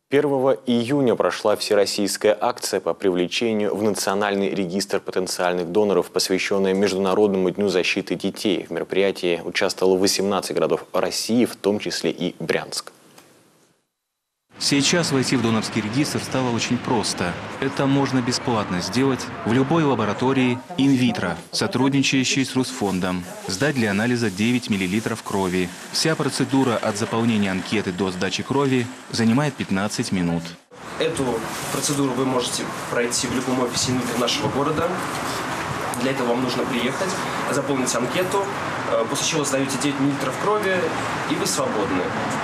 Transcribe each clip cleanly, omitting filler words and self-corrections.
1 июня прошла всероссийская акция по привлечению в Национальный регистр потенциальных доноров, посвященная Международному дню защиты детей. В мероприятии участвовало 18 городов России, в том числе и Брянск. Сейчас войти в донорский регистр стало очень просто. Это можно бесплатно сделать в любой лаборатории инвитро, сотрудничающей с Русфондом. Сдать для анализа 9 мл крови. Вся процедура от заполнения анкеты до сдачи крови занимает 15 минут. Эту процедуру вы можете пройти в любом офисе инвитро нашего города. Для этого вам нужно приехать, заполнить анкету, после чего сдаете 9 мл крови, и вы свободны.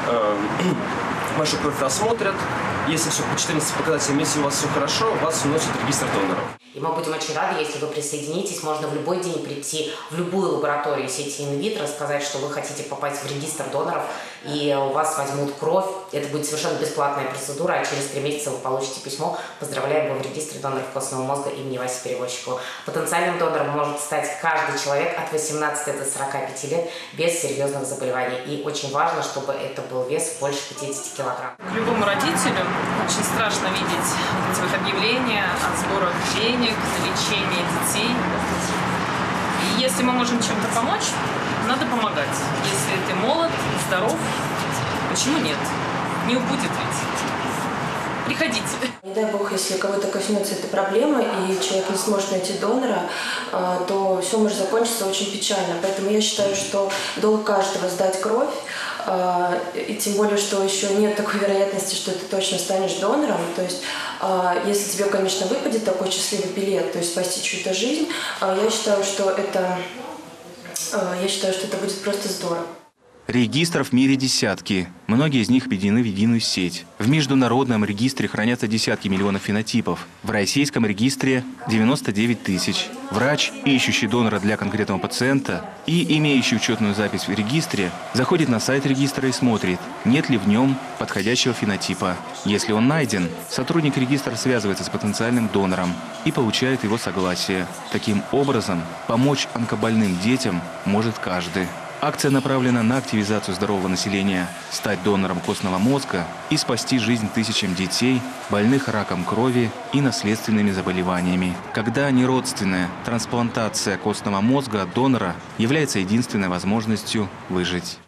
Вашу кровь рассмотрят. Если все по 14 показателям, если у вас все хорошо, вас вносят в регистр доноров. И мы будем очень рады, если вы присоединитесь. Можно в любой день прийти в любую лабораторию сети инвитро, сказать, что вы хотите попасть в регистр доноров, и у вас возьмут кровь. Это будет совершенно бесплатная процедура, а через 3 месяца вы получите письмо. Поздравляем, вы в регистре доноров костного мозга имени Васи Перевозчикова. Потенциальным донором может стать каждый человек от 18 до 45 лет без серьезных заболеваний. И очень важно, чтобы это был вес больше 50 килограмм. К любому родителю очень страшно видеть эти вот объявления о сборах денег на лечение детей. И если мы можем чем-то помочь, надо помогать. Если ты молод, здоров, почему нет? Не убудет ведь. Приходите. Не дай бог, если кого-то коснется эта проблема, и человек не сможет найти донора, то все может закончиться очень печально. Поэтому я считаю, что долг каждого сдать кровь, и тем более, что еще нет такой вероятности, что ты точно станешь донором. То есть, если тебе, конечно, выпадет такой счастливый билет, то есть спасти чью-то жизнь, я считаю, что это будет просто здорово. Регистров в мире десятки. Многие из них объединены в единую сеть. В международном регистре хранятся десятки миллионов фенотипов. В российском регистре 99 тысяч. Врач, ищущий донора для конкретного пациента и имеющий учетную запись в регистре, заходит на сайт регистра и смотрит, нет ли в нем подходящего фенотипа. Если он найден, сотрудник регистра связывается с потенциальным донором и получает его согласие. Таким образом, помочь онкобольным детям может каждый. Акция направлена на активизацию здорового населения, стать донором костного мозга и спасти жизнь тысячам детей, больных раком крови и наследственными заболеваниями. Когда неродственная трансплантация костного мозга от донора является единственной возможностью выжить.